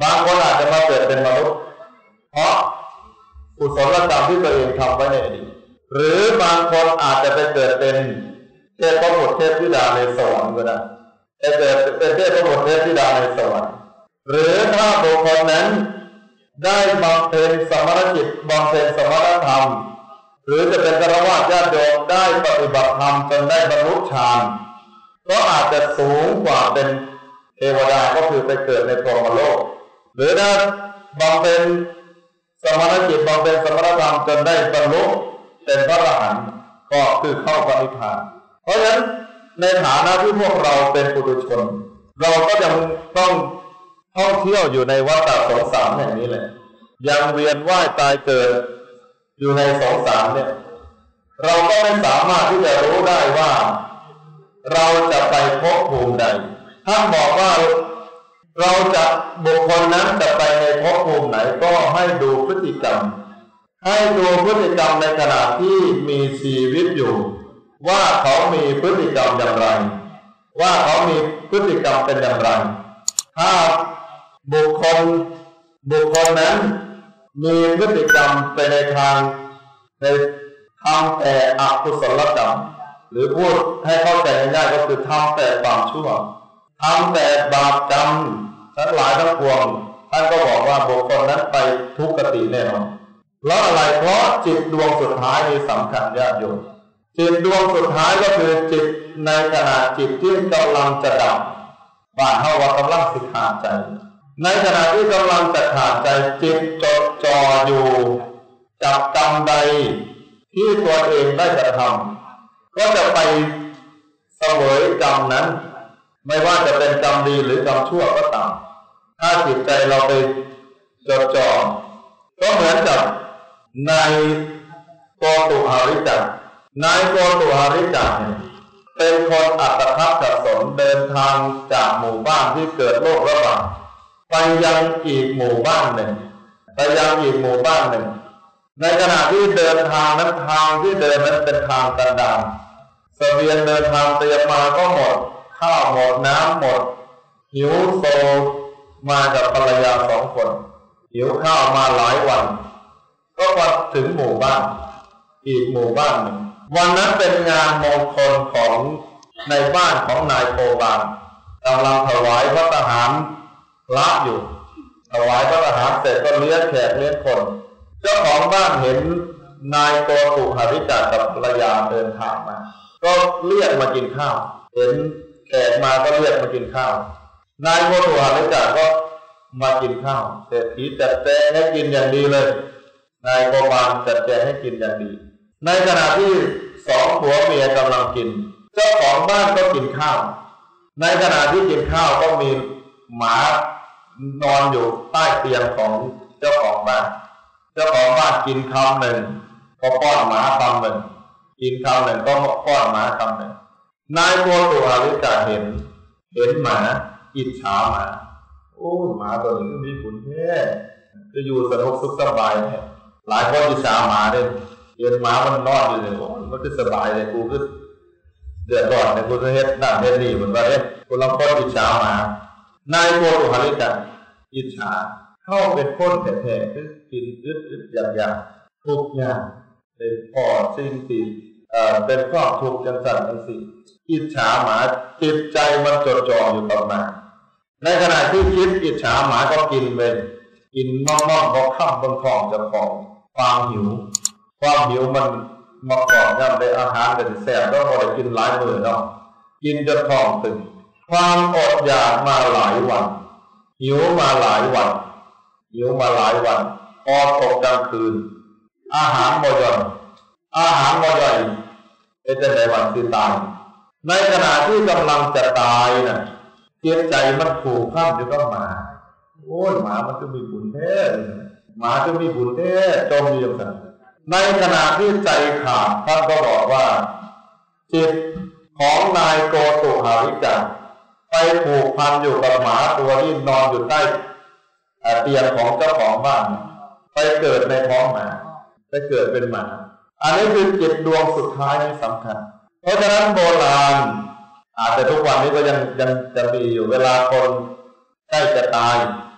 บางคนอาจจะมาเกิดเป็นมนุษย์เพราะกุศลกรรมที่ตัวเองทำไว้ในอดีตหรือบางคนอาจจะไปเกิดเป็นเทพบุตรเทพธิดาในสวรรค์ก็ได้ไปเกิดเป็นเทพบุตรเทพธิดาในสวรรค์หรือถ้าบุคคลนั้นได้บำเพ็ญสมณกิจบำเพ็ญสมณธรรมหรือจะเป็นฆราวาสญาติโยมได้ปฏิบัติธรรมจนได้บรรลุฌานก็อาจจะสูงกว่าเป็นเทวดาก็คือไปเกิดในพรหมโลกหรือถ้าบำเพ็ญสมณกิจบำเพ็ญสมณธรรมจนได้บรรลุเป็นพระอรหันต์ก็คือเข้าพระนิพพานเพราะฉะนั้นในฐานะที่พวกเราเป็นปุถุชนเราก็ยังต้องท่องเที่ยวอยู่ในวัฏสงสารแห่งนี้แหละยังเวียนว่ายตายเกิดอยู่ในสงสารเนี่ยเราก็ไม่สามารถที่จะรู้ได้ว่าเราจะไปภพภูมิใดท่านบอกว่าเราจะบุคคลนั้นจะไปในภพภูมิไหนก็ให้ดูพฤติกรรมให้ดูพฤติกรรมในขณะที่มีชีวิตอยู่ว่าเขามีพฤติกรรมอย่างไรว่าเขามีพฤติกรรมเป็นอย่างไรถ้าบุคคลบุคคลนั้นมีพฤติกรรมไปในทางในทางแต่อกุศลกรรมหรือพูดให้เข้าใจง่ายๆก็คือทำแต่ความชั่วทำแต่บาปกรรมทั้งหลายทั้งปวงท่านก็บอกว่าบุคคลนั้นไปทุกขติแน่นอนเพราะอะไรเพราะจิตดวงสุดท้ายนี่สำคัญญาติโยมจิตดวงสุดท้ายก็คือจิตในขณะจิตที่กำลังจะดับบาดเฮาว่ากำลังสิขาดใจในขณะที่กำลังจะขาดใจจิตจดจ่ออยู่กับกรรมใดที่ตัวเองได้กระทำก็จะไปเสวยกรรมนั้นไม่ว่าจะเป็นกรรมดีหรือกรรมชั่วก็ตามถ้าจิตใจเราไปจดจ่อก็เหมือนกับนายโกตุหาริจักรนายโกตุหาริจักรเป็นคนอัตถัคสนเดินทางจากหมู่บ้านที่เกิดโรคระบาดไปยังอีกหมู่บ้านหนึ่งไปยังอีกหมู่บ้านหนึ่งในขณะที่เดินทางนั้นทางที่เดินนั้นเป็นทางกันดารเสบียงเดินทางเตรียมมาก็หมดข้าวหมดน้ำหมดหิวโซมากับภรรยาสองคนหิวข้าวมาหลายวันก็มาถึงหมู่บ้านอีกหมู่บ้านหนึ่งวันนั้นเป็นงานมงคลของในบ้านของนายโคบาลกำลังถวายพระทหารละอยู่ถวายพระทหารเสร็จก็เลี้ยงแขกเลี้ยงคนเจ้าของบ้านเห็นนายโกตุหาริจักรกับภรรยาเดินทางมาก็เรียกมากินข้าวเห็นแขกมาก็เรียกมากินข้าวนายโกตุหาริจักรก็มากินข้าวเศรษฐีจัดแจงให้กินอย่างดีเลยนายโกบาลจัดแจงให้กินอย่างดีในขณะที่สองผัวเมียกำลังกินเจ้าของบ้านก็กินข้าวในขณะที่กินข้าวก็มีหมานอนอยู่ใต้เตียงของเจ้าของบ้านเจ้าของบ้านกินคำหนึ่งก็ป้อนหมาคำหนึ่งกินคำหนึ่งก็ป้อนหมาคำหนึ่งนายโกตุหาริจักรเห็นเห็นหมาอิจฉาหมาโอ้หมาตัวนี้มีบุญแท้จะอยู่สนุกสุขสบายแท้หลายคนอิจฉาหมาเลยเห็นหมามันนอนอยู่เลยโอ้มันก็สบายเลยกูก็เดือดร้อนเลยกูจะเฮ็ดนั่นเฮ็ดนี่เหมือนว่าเอ๊ะกูลองคนอิจฉาหมานายโกตุหาริจักรอิจฉาเข้าเป็นคนแท้ๆคือกินอึดอึดอย่างอย่างทุกอย่างเป็นพอสิ่งที่เอ่อเป็นความทุกข์จังสั่นจังสิอิจฉาหมาจิตใจมันจดจ่ออยู่กับหมาในขณะที่คิดอิจฉาหมาก็กินไปกินน้องๆก็ข้ามบนท้องจะของความหิวความหิวมันมาก่อนย่ำได้อาหารกันแสบแล้วพอได้กินหลายมื้อเนาะกินจนท้องตึงความอดอยากมาหลายวันหิวมาหลายวันหิวมาหลายวันพอตกกลางคืนอาหารบ่ย่อยอาหารบ่ย่อยเป็นจังได๋วันสิตายในขณะที่กำลังจะตายน่ะจิตใจมันผูกพันอยู่กับหมาโอ้ยหมามันก็มีบุญแท้หมาก็มีบุญแท้จมอยู่จังซั่นในขณะที่ใจขาดท่านก็บอกว่าจิตของนายโกตุหาริจักรไปผูกพันอยู่กับหมาตัวที่นอนอยู่ใต้เตียงของเจ้าของบ้านไปเกิดในท้องหมาไปเกิดเป็นหมาอันนี้คือจิตดวงสุดท้ายที่สำคัญเพราะฉะนั้นโบราณอาจจะทุกวันนี้ก็ยังยังจะมีอยู่เวลาคนใกล้จะตาย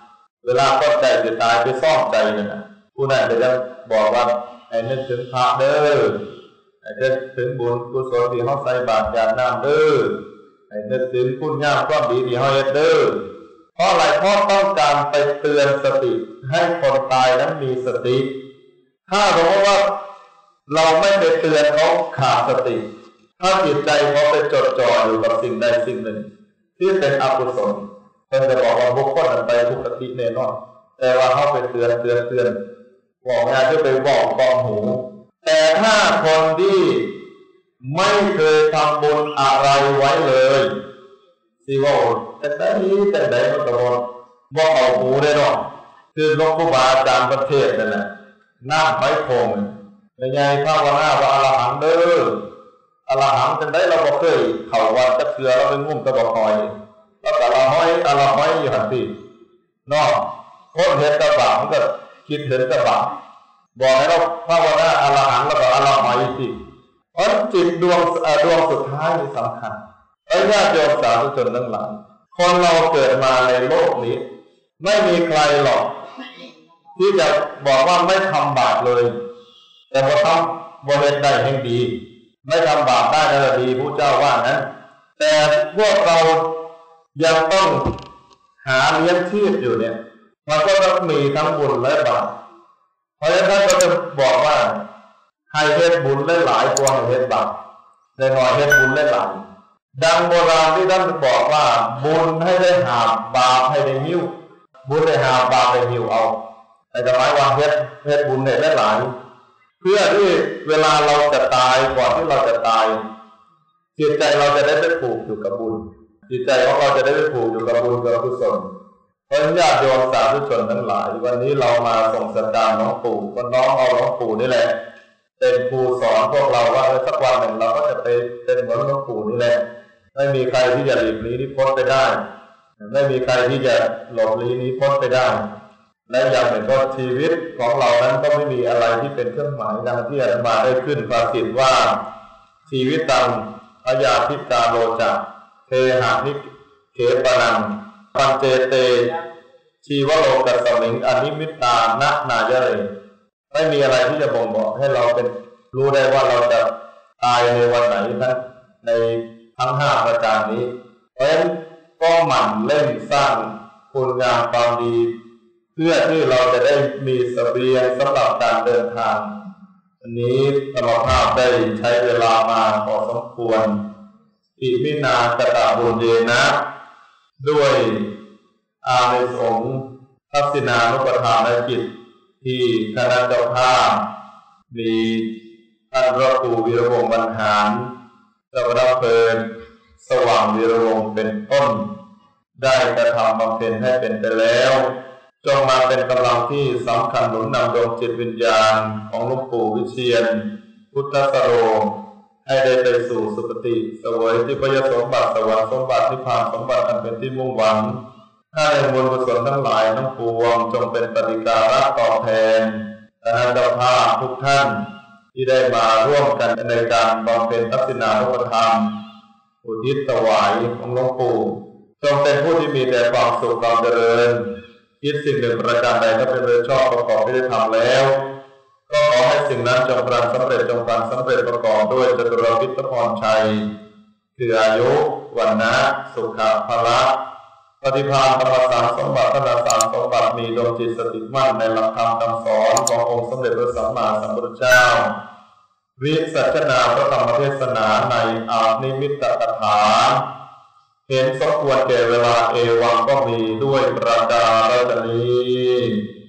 เวลาต้นใจจะตายไปซ่อมใจนั่นนะผู้นั้นจะบอกว่าให้นึกถึงพระเด้อให้นึกถึงบุญกุศลที่เขาใส่บาตรหยาดน้ำเด้อให้นึกถึงคุณงามความดีที่เขาเฮ็ดเด้อเพราะอะไรเพราะต้องการไปเตือนสติให้คนตายนั้นมีสติถ้าสมมติว่าเราไม่ไปเตือนเขาขาดสติถ้าจิตใจเขาไปจดจ่ออยู่กับสิ่งใดสิ่งหนึ่งที่เป็นอกุศลมันจะบอกว่าบุคคลนั้นไปทุกขติแน่นอนแต่ว่าเขาไปเตือนเตือนเตือนบอกงานที่ไปบอกกองหูแต่ถ้าคนที่ไม่เคยทำบุญอะไรไว้เลยสิว่าแต่ได้แต่ได้มันก็บอกบอกเอาหูได้หรอกคือหลวงปู่บาอาจารย์ประเทศนั่นแหละน้ำไม้คงในไงภาวนาว่าอรหังเด้ออรหังจังได้เราบอกเคยเขาวัดจะเถื่อเราเป็นงุ่มตะบอกคอยแล้วแต่ละห้อยอรห้อยอยู่หันตีนอกโคตรเห็นกระบะมันก็คิดเห็นกระบะบอกให้เราภาวนาอรหังแล้วก็อรห้อยสิเพราะจิตดวงดวงสุดท้ายนี่สำคัญไอ้ญาติโยมสาธุชนทั้งหลายคนเราเกิดมาในโลกนี้ไม่มีใครหรอกที่จะบอกว่าไม่ทำบาปเลยแต่พอทำบริเวณใดแห่งดีไม่ทำบาปได้นั่นแหละดีผู้เจ้าว่านะแต่พวกเรายังต้องหาเลี้ยงชีพอยู่เนี่ยมันก็ต้องมีทั้งบุญและบาปเพราะฉะนั้นก็จะบอกว่าให้เฮ็ดบุญหลายๆกว่าให้เฮ็ดบาปแต่หน่อยเฮ็ดบุญหลายๆดังโบราณที่ท่านบอกว่าบุญให้ได้หาบาปให้ได้หิ้วบุญได้หาบาปได้หิ้วเอาแต่จะหมายว่าเฮ็ดเฮ็ดบุญได้หลายเพื่อที่เวลาเราจะตายก่อนที่เราจะตายจิตใจเราจะได้ไปผูกอยู่กับบุญจิตใจของเราจะได้ไปผูกอยู่กับบุญกับกุศลเพราะญาติโยมสาธุชนทั้งหลายวันนี้เรามาส่งสัญญาณน้องปู่ก็น้องเอาน้องปู่นี่แหละเป็นครูสอนพวกเราว่าสักวันหนึ่งเราก็จะไปเป็นเหมือนน้องปู่นี่แหละไม่มีใครที่จะหลีกลี่นี้พ้นไปได้ไม่มีใครที่จะหลบลี้นี้พ้นไปได้และอย่างหนึ่งก็ชีวิตของเรานั้นก็ไม่มีอะไรที่เป็นเครื่องหมายดังที่อาจารย์มาได้ขึ้นภาษิตว่าชีวิตตังพยาธิกาโลจะเทหานิเขปนังปัญเจเตชีวโลกัสสมิงอนิมิตตานะนายะเรไม่มีอะไรที่จะบ่งบอกให้เราเป็นรู้ได้ว่าเราจะตายในวันไหนนะในทั้งห้าประการนี้เพราะฉะนั้นก็หมั่นเล่นสร้างคุณงามความดีเพื่อที่เราจะได้มีเสบียงสำหรับการเดินทางอันนี้ธรรมภาพได้ใช้เวลามาพอสมควรอิมินากตะบุญเยนะด้วยอานิสงส์ทักษิณานุปทานกิจที่คณะเจ้าภาพมีท่านพระครูวีระวงศ์บรรหารเจ้าคณะเพลินสว่างวีระวงศ์เป็นต้นได้กระทำบำเพ็ญให้เป็นไปแล้วจงมาเป็นกำลังที่สำคัญหนุนนำดวงจิตวิญญาณของหลวงปู่วิเชียรพุทธสโรให้ได้ไปสู่สุคติเสวยที่พยสมบัติสวรรค์สมบัตินิพพานสมบัติอันเป็นที่มุ่งหวังให้บุญกุศลทั้งหลายทั้งปวงจงเป็นปฏิการะตอบแทนคณะเจ้าภาพทุกท่านที่ได้มาร่วมกันในการบำเพ็ญทักษิณานุปทานอุทิศถวายของหลวงปู่จงเป็นผู้ที่มีแต่ความสุขความเจริญคิดสิ่งหนึ่งประการใดก็เป็นโดยชอบประกอบที่ได้ทำแล้วก็ขอให้สิ่งนั้นจงปรารถสำเร็จจงปรารถสำเร็จประกอบด้วยจตุรพิทพรชัยคืออายุวันนะสุขภาละปฏิภาณธรรมสารสมบัติธนสารสมบัติมีดวงจิตสติมั่นในหลักธรรมคำสอนขององค์สมเด็จพระสัมมาสัมพุทธเจ้าวิสัชนาพระธรรมเทศนาในอานิมิตกถาเห็นสมควรแก่เวลาเอวังก็มีด้วยประกาศนี้